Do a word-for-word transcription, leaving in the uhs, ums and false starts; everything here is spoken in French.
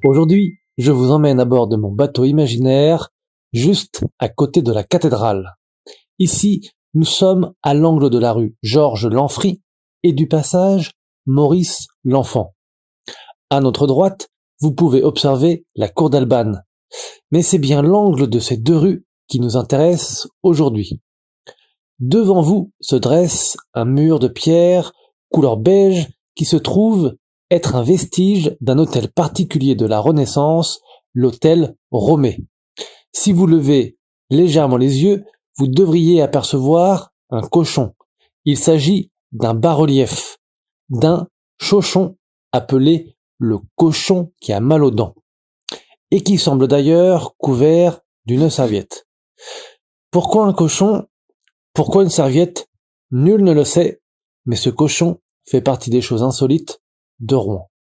Aujourd'hui, je vous emmène à bord de mon bateau imaginaire, juste à côté de la cathédrale. Ici, nous sommes à l'angle de la rue Georges Lanfry et du passage Maurice l'Enfant. À notre droite, vous pouvez observer la cour d'Albane. Mais c'est bien l'angle de ces deux rues qui nous intéresse aujourd'hui. Devant vous se dresse un mur de pierre couleur beige qui se trouve être un vestige d'un hôtel particulier de la Renaissance, l'hôtel Romé. Si vous levez légèrement les yeux, vous devriez apercevoir un cochon. Il s'agit d'un bas-relief, d'un chochon appelé le cochon qui a mal aux dents, et qui semble d'ailleurs couvert d'une serviette. Pourquoi un cochon? Pourquoi une serviette? Nul ne le sait, mais ce cochon fait partie des choses insolites de Rouen.